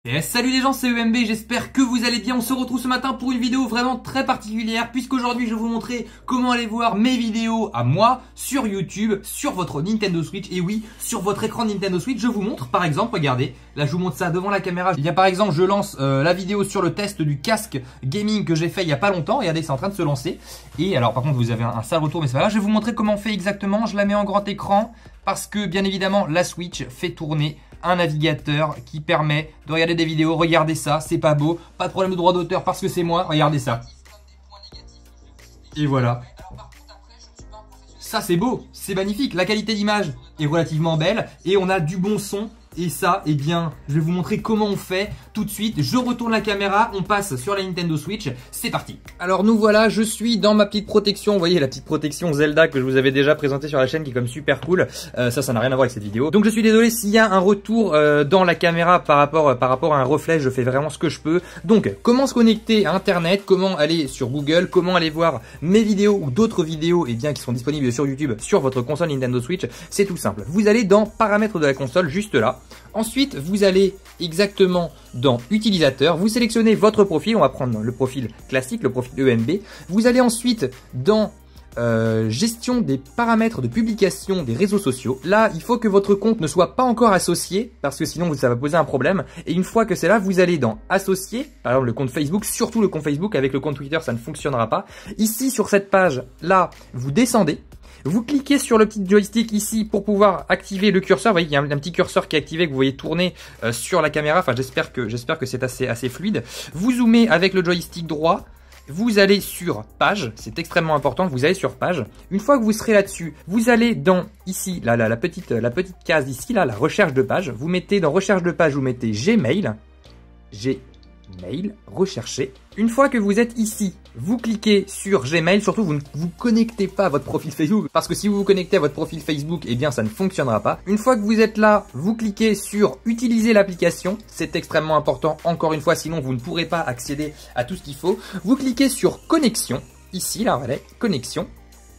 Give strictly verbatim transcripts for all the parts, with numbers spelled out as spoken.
Et salut les gens, c'est E M B, j'espère que vous allez bien. On se retrouve ce matin pour une vidéo vraiment très particulière, puisqu'aujourd'hui je vais vous montrer comment aller voir mes vidéos à moi sur YouTube, sur votre Nintendo Switch. Et oui, sur votre écran Nintendo Switch, je vous montre par exemple, regardez, là je vous montre ça devant la caméra. Il y a par exemple, je lance euh, la vidéo sur le test du casque gaming que j'ai fait il y a pas longtemps. Regardez, c'est en train de se lancer. Et alors par contre vous avez un, un sale retour, mais c'est pas grave, je vais vous montrer comment on fait exactement. Je la mets en grand écran parce que bien évidemment la Switch fait tourner un navigateur qui permet de regarder des vidéos. Regardez ça, c'est pas beau, pas de problème de droit d'auteur parce que c'est moi, regardez ça. Et voilà. Ça c'est beau, c'est magnifique, la qualité d'image est relativement belle et on a du bon son. Et ça, eh bien, je vais vous montrer comment on fait tout de suite. Je retourne la caméra, on passe sur la Nintendo Switch, c'est parti. Alors nous voilà, je suis dans ma petite protection. Vous voyez la petite protection Zelda que je vous avais déjà présentée sur la chaîne qui est comme super cool. Euh, ça, ça n'a rien à voir avec cette vidéo. Donc je suis désolé s'il y a un retour euh, dans la caméra par rapport, euh, par rapport à un reflet. Je fais vraiment ce que je peux. Donc, comment se connecter à Internet, comment aller sur Google, comment aller voir mes vidéos ou d'autres vidéos eh bien, qui sont disponibles sur YouTube sur votre console Nintendo Switch. C'est tout simple. Vous allez dans paramètres de la console, juste là. Ensuite, vous allez exactement dans utilisateur, vous sélectionnez votre profil, on va prendre le profil classique, le profil E M B. Vous allez ensuite dans euh, gestion des paramètres de publication des réseaux sociaux. Là, il faut que votre compte ne soit pas encore associé parce que sinon ça va poser un problème. Et une fois que c'est là, vous allez dans associer, par exemple le compte Facebook, surtout le compte Facebook, avec le compte Twitter, ça ne fonctionnera pas. Ici, sur cette page, là, vous descendez. Vous cliquez sur le petit joystick ici pour pouvoir activer le curseur. Vous voyez, il y a un, un petit curseur qui est activé que vous voyez tourner euh, sur la caméra. Enfin, j'espère que j'espère que c'est assez assez fluide. Vous zoomez avec le joystick droit. Vous allez sur page, c'est extrêmement important. Vous allez sur page. Une fois que vous serez là-dessus, vous allez dans ici, là, là, la petite la petite case ici, là, la recherche de page. Vous mettez dans recherche de page, vous mettez Gmail, Gmail, rechercher. Une fois que vous êtes ici, vous cliquez sur Gmail, surtout vous ne vous connectez pas à votre profil Facebook, parce que si vous vous connectez à votre profil Facebook, eh bien ça ne fonctionnera pas. Une fois que vous êtes là, vous cliquez sur utiliser l'application, c'est extrêmement important, encore une fois, sinon vous ne pourrez pas accéder à tout ce qu'il faut. Vous cliquez sur connexion, ici, là, voilà, connexion.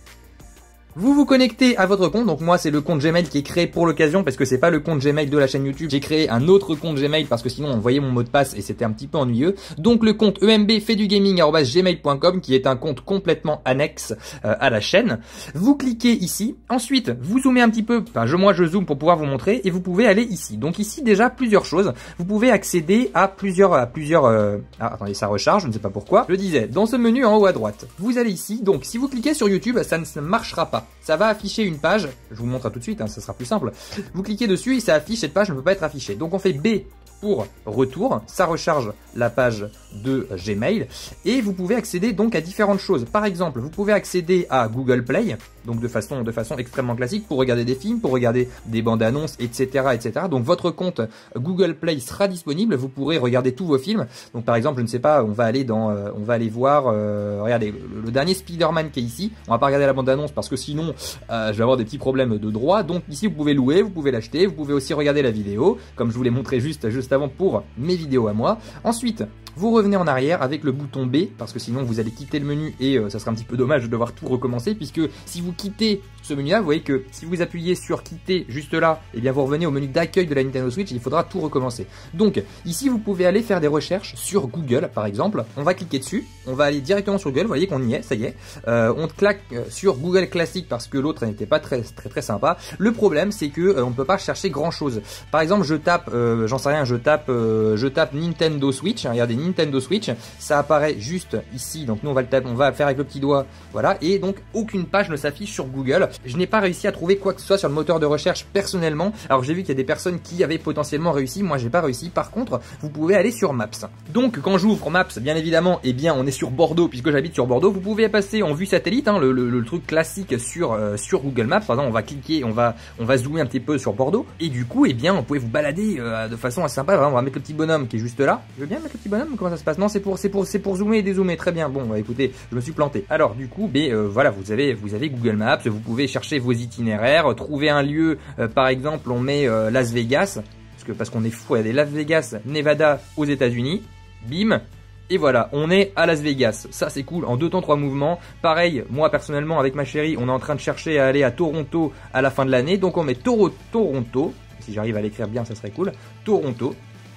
Vous vous connectez à votre compte, donc moi c'est le compte Gmail qui est créé pour l'occasion parce que c'est pas le compte Gmail de la chaîne YouTube. J'ai créé un autre compte Gmail parce que sinon on voyait mon mot de passe et c'était un petit peu ennuyeux. Donc le compte E M B fait du gaming arobase gmail point com qui est un compte complètement annexe euh, à la chaîne. Vous cliquez ici, ensuite vous zoomez un petit peu, enfin je, moi je zoome pour pouvoir vous montrer et vous pouvez aller ici. Donc ici déjà plusieurs choses, vous pouvez accéder à plusieurs, à plusieurs, euh... ah attendez ça recharge, je ne sais pas pourquoi. Je disais, dans ce menu en haut à droite, vous allez ici, donc si vous cliquez sur YouTube ça ne marchera pas. Ça va afficher une page, je vous montre tout de suite, hein, ça sera plus simple. Vous cliquez dessus et ça affiche, cette page ne peut pas être affichée. Donc on fait B pour retour, ça recharge la page de Gmail et vous pouvez accéder donc à différentes choses. Par exemple, vous pouvez accéder à Google Play, donc de façon, de façon extrêmement classique pour regarder des films, pour regarder des bandes annonces, et cetera, et cetera. Donc votre compte Google Play sera disponible, vous pourrez regarder tous vos films. Donc par exemple, je ne sais pas, on va aller dans, euh, on va aller voir, euh, regardez, le, le dernier Spider-Man qui est ici. On va pas regarder la bande annonce parce que sinon, euh, je vais avoir des petits problèmes de droit. Donc ici, vous pouvez louer, vous pouvez l'acheter, vous pouvez aussi regarder la vidéo, comme je vous l'ai montré juste, juste avant pour mes vidéos à moi. Ensuite, vous revenez en arrière avec le bouton B parce que sinon vous allez quitter le menu et euh, ça sera un petit peu dommage de devoir tout recommencer puisque si vous quittez ce menu là, vous voyez que si vous appuyez sur quitter juste là, et eh bien vous revenez au menu d'accueil de la Nintendo Switch et il faudra tout recommencer. Donc ici vous pouvez aller faire des recherches sur Google par exemple. On va cliquer dessus, on va aller directement sur Google, vous voyez qu'on y est, ça y est. Euh, on claque sur Google Classic parce que l'autre n'était pas très très très sympa. Le problème c'est que euh, on ne peut pas chercher grand chose. Par exemple je tape, euh, j'en sais rien, je tape, euh, je tape Nintendo Switch, hein, regardez Nintendo Switch, ça apparaît juste ici, donc nous on va le taper, on va faire avec le petit doigt, voilà, et donc aucune page ne s'affiche sur Google. Je n'ai pas réussi à trouver quoi que ce soit sur le moteur de recherche personnellement. Alors j'ai vu qu'il y a des personnes qui avaient potentiellement réussi, moi j'ai pas réussi. Par contre, vous pouvez aller sur Maps. Donc quand j'ouvre Maps, bien évidemment, eh bien on est sur Bordeaux puisque j'habite sur Bordeaux. Vous pouvez passer en vue satellite, hein, le, le, le truc classique sur euh, sur Google Maps. Par exemple, on va cliquer, on va on va zoomer un petit peu sur Bordeaux et du coup, eh bien, vous pouvez vous balader euh, de façon assez sympa. On va mettre le petit bonhomme qui est juste là. Je veux bien mettre le petit bonhomme. Comment ça se passe? Non, c'est pour c'est pour c'est pour zoomer et dézoomer. Très bien. Bon, bah, écoutez, je me suis planté. Alors du coup, ben euh, voilà, vous avez vous avez Google Maps. Vous pouvez chercher vos itinéraires, trouver un lieu. Euh, par exemple, on met euh, Las Vegas parce que parce qu'on est fou. Il y a des Las Vegas, Nevada aux États-Unis. Bim. Et voilà, on est à Las Vegas. Ça, c'est cool. En deux temps, trois mouvements. Pareil, moi, personnellement, avec ma chérie, on est en train de chercher à aller à Toronto à la fin de l'année. Donc, on met Toro Toronto. Si j'arrive à l'écrire bien, ça serait cool. Toronto.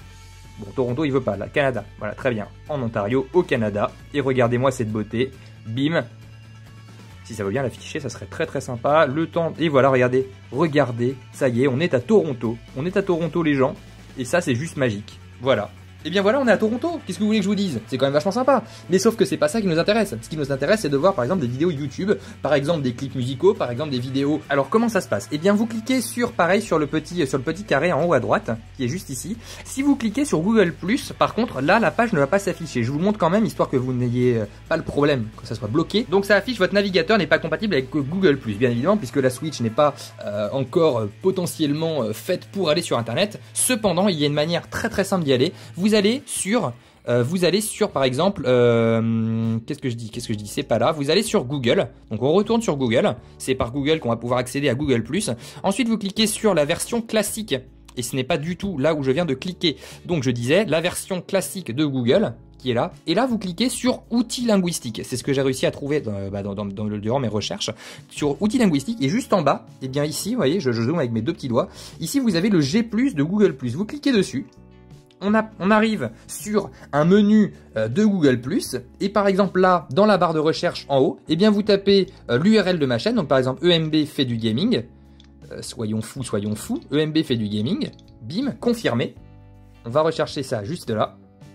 Bon, Toronto, il veut pas, là, Canada. Voilà, très bien. En Ontario, au Canada. Et regardez-moi cette beauté. Bim. Si ça veut bien l'afficher, ça serait très très sympa. Le temps... Et voilà, regardez. Regardez. Ça y est, on est à Toronto. On est à Toronto, les gens. Et ça, c'est juste magique. Voilà. Et bien voilà, on est à Toronto. Qu'est-ce que vous voulez que je vous dise? C'est quand même vachement sympa. Mais sauf que c'est pas ça qui nous intéresse. Ce qui nous intéresse, c'est de voir par exemple des vidéos YouTube, par exemple des clips musicaux, par exemple des vidéos. Alors comment ça se passe? Eh bien vous cliquez sur, pareil, sur le petit, sur le petit carré en haut à droite, qui est juste ici. Si vous cliquez sur Google plus, par contre, là, la page ne va pas s'afficher. Je vous montre quand même, histoire que vous n'ayez pas le problème, que ça soit bloqué. Donc ça affiche votre navigateur n'est pas compatible avec Google plus, bien évidemment, puisque la Switch n'est pas euh, encore euh, potentiellement euh, faite pour aller sur Internet. Cependant, il y a une manière très très simple d'y aller. Vous allez sur euh, vous allez sur par exemple euh, qu'est-ce que je dis qu'est-ce que je dis c'est pas là, vous allez sur Google, donc on retourne sur Google, c'est par Google qu'on va pouvoir accéder à Google plus. Ensuite vous cliquez sur la version classique et ce n'est pas du tout là où je viens de cliquer, donc je disais la version classique de Google qui est là, et là vous cliquez sur outils linguistiques, c'est ce que j'ai réussi à trouver dans, bah, dans, dans, dans, durant mes recherches, sur outils linguistiques, et juste en bas, et bien ici, vous voyez, je, je zoome avec mes deux petits doigts, ici vous avez le G plus de Google plus, vous cliquez dessus. On, a, on arrive sur un menu euh, de Google plus, et par exemple là, dans la barre de recherche en haut, eh bien vous tapez euh, l'U R L de ma chaîne, donc par exemple E M B fait du gaming, euh, soyons fous, soyons fous, E M B fait du gaming, bim, confirmé. On va rechercher ça juste là.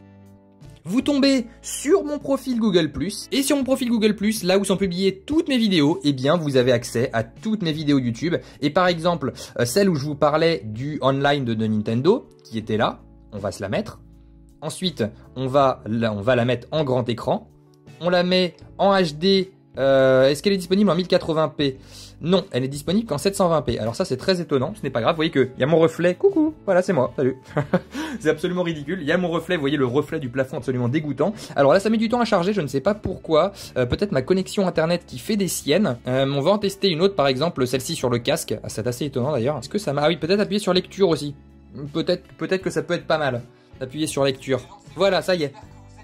Vous tombez sur mon profil Google plus, et sur mon profil Google plus, là où sont publiées toutes mes vidéos, eh bien vous avez accès à toutes mes vidéos YouTube, et par exemple, euh, celle où je vous parlais du online de, de Nintendo, qui était là, on va se la mettre. Ensuite, on va, la, on va la mettre en grand écran. On la met en H D. Euh, Est-ce qu'elle est disponible en mille quatre-vingts p? Non, elle est disponible qu'en sept cent vingt p. Alors ça, c'est très étonnant. Ce n'est pas grave. Vous voyez qu'il y a mon reflet. Coucou, voilà, c'est moi. Salut. C'est absolument ridicule. Il y a mon reflet. Vous voyez le reflet du plafond absolument dégoûtant. Alors là, ça met du temps à charger. Je ne sais pas pourquoi. Euh, Peut-être ma connexion internet qui fait des siennes. Euh, on va en tester une autre, par exemple, celle-ci sur le casque. Ah, c'est assez étonnant d'ailleurs. Est-ce que ça m'a... Ah oui, peut-être appuyer sur lecture aussi. Peut-être peut-être que ça peut être pas mal d'appuyer sur lecture. Voilà, ça y est.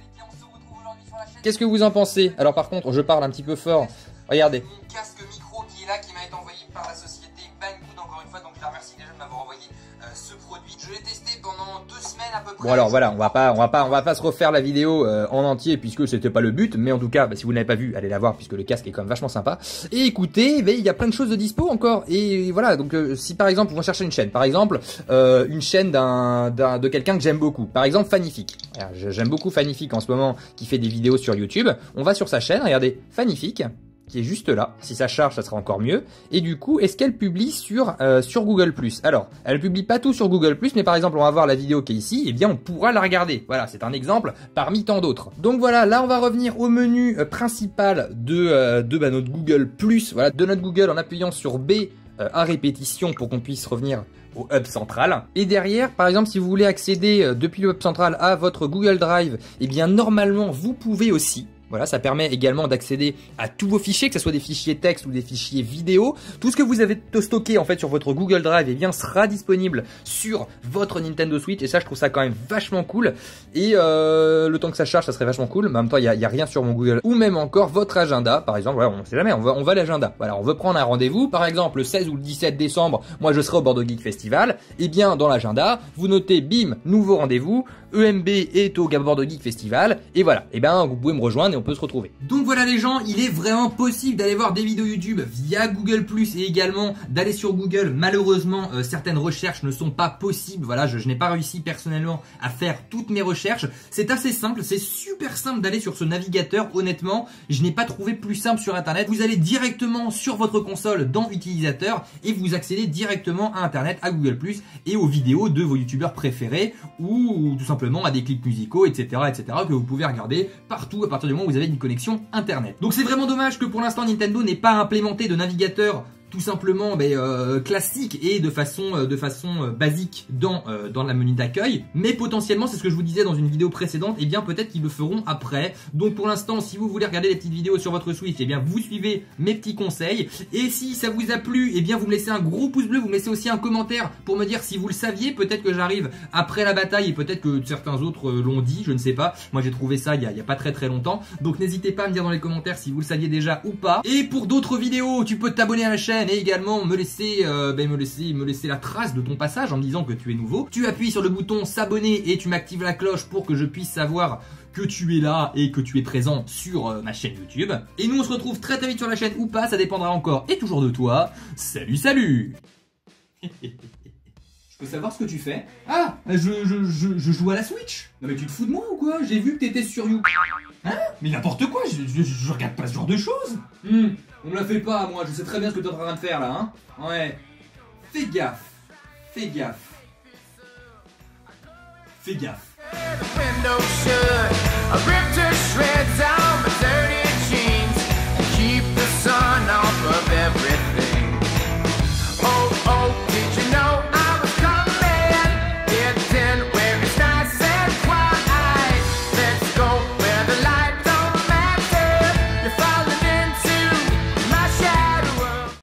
Qu'est-ce que vous en pensez? Alors par contre, je parle un petit peu fort. Regardez. Mon casque micro qui est là, qui m'a été envoyé par la société Banggood encore une fois. Donc je la remercie déjà de m'avoir envoyé euh, ce produit. Je l'ai testé pendant deux semaines à peu près. Bon alors voilà, on va pas, on va pas, on va pas se refaire la vidéo euh, en entier puisque c'était pas le but. Mais en tout cas, bah, si vous n'avez pas vu, allez la voir puisque le casque est quand même vachement sympa. Et écoutez, bah, il y a plein de choses de dispo encore. Et voilà, donc euh, si par exemple vous cherchez une chaîne, par exemple euh, une chaîne d'un, d'un de quelqu'un que j'aime beaucoup, par exemple Fanific. J'aime beaucoup Fanific en ce moment qui fait des vidéos sur YouTube. On va sur sa chaîne, regardez Fanific, qui est juste là. Si ça charge, ça sera encore mieux. Et du coup, est-ce qu'elle publie sur euh, sur Google plus? Alors, elle publie pas tout sur Google plus, mais par exemple, on va voir la vidéo qui est ici, et bien on pourra la regarder. Voilà, c'est un exemple parmi tant d'autres. Donc voilà, là on va revenir au menu euh, principal de euh, de bah, notre Google plus. Voilà, de notre Google en appuyant sur B euh, à répétition pour qu'on puisse revenir au hub central. Et derrière, par exemple, si vous voulez accéder euh, depuis le hub central à votre Google Drive, eh bien normalement vous pouvez aussi. Voilà, ça permet également d'accéder à tous vos fichiers, que ce soit des fichiers texte ou des fichiers vidéo. Tout ce que vous avez stocké en fait sur votre Google Drive, eh bien sera disponible sur votre Nintendo Switch. Et ça, je trouve ça quand même vachement cool. Et euh, le temps que ça charge, ça serait vachement cool. Mais en même temps, il y a, y a rien sur mon Google. Ou même encore votre agenda, par exemple. Voilà, on ne sait jamais. On va, on va à l'agenda. Voilà, on veut prendre un rendez-vous. Par exemple, le seize ou le dix-sept décembre, moi je serai au Bordeaux Geek Festival. Et bien dans l'agenda, vous notez, bim, nouveau rendez-vous. E M B est au Bordeaux Geek Festival. Et voilà. Et ben vous pouvez me rejoindre et on peut se retrouver. Donc voilà les gens, il est vraiment possible d'aller voir des vidéos YouTube via Google plus, et également d'aller sur Google. Malheureusement, euh, certaines recherches ne sont pas possibles. Voilà, je, je n'ai pas réussi personnellement à faire toutes mes recherches. C'est assez simple, c'est super simple d'aller sur ce navigateur. Honnêtement, je n'ai pas trouvé plus simple sur Internet. Vous allez directement sur votre console dans Utilisateur et vous accédez directement à Internet, à Google plus et aux vidéos de vos YouTubeurs préférés ou tout simplement à des clips musicaux, et cetera, et cetera que vous pouvez regarder partout à partir du moment où vous avez une connexion Internet. Donc c'est vraiment dommage que pour l'instant Nintendo n'ait pas implémenté de navigateur tout simplement ben, euh, classique et de façon euh, de façon euh, basique dans euh, dans la menu d'accueil, mais potentiellement, c'est ce que je vous disais dans une vidéo précédente, et eh bien peut-être qu'ils le feront après. Donc pour l'instant, si vous voulez regarder les petites vidéos sur votre Switch, et eh bien vous suivez mes petits conseils, et si ça vous a plu, et eh bien vous me laissez un gros pouce bleu, vous me laissez aussi un commentaire pour me dire si vous le saviez. Peut-être que j'arrive après la bataille et peut-être que certains autres euh, l'ont dit, je ne sais pas. Moi j'ai trouvé ça il y, a, il y a pas très très longtemps, donc n'hésitez pas à me dire dans les commentaires si vous le saviez déjà ou pas. Et pour d'autres vidéos, tu peux t'abonner à la chaîne chaîne et également me laisser, euh, ben me laisser, me laisser la trace de ton passage en me disant que tu es nouveau. Tu appuies sur le bouton s'abonner et tu m'actives la cloche pour que je puisse savoir que tu es là et que tu es présent sur euh, ma chaîne YouTube. Et nous on se retrouve très très vite sur la chaîne ou pas, ça dépendra encore et toujours de toi. Salut salut. Je peux savoir ce que tu fais? Ah, je, je, je, je joue à la Switch. Non mais tu te fous de moi ou quoi? J'ai vu que t'étais sur YouTube. Hein? Mais n'importe quoi, je, je, je regarde pas ce genre de choses. Hmm, on me la fait pas moi, je sais très bien ce que t'es en train de faire là, hein. Ouais. Fais gaffe. Fais gaffe. Fais gaffe.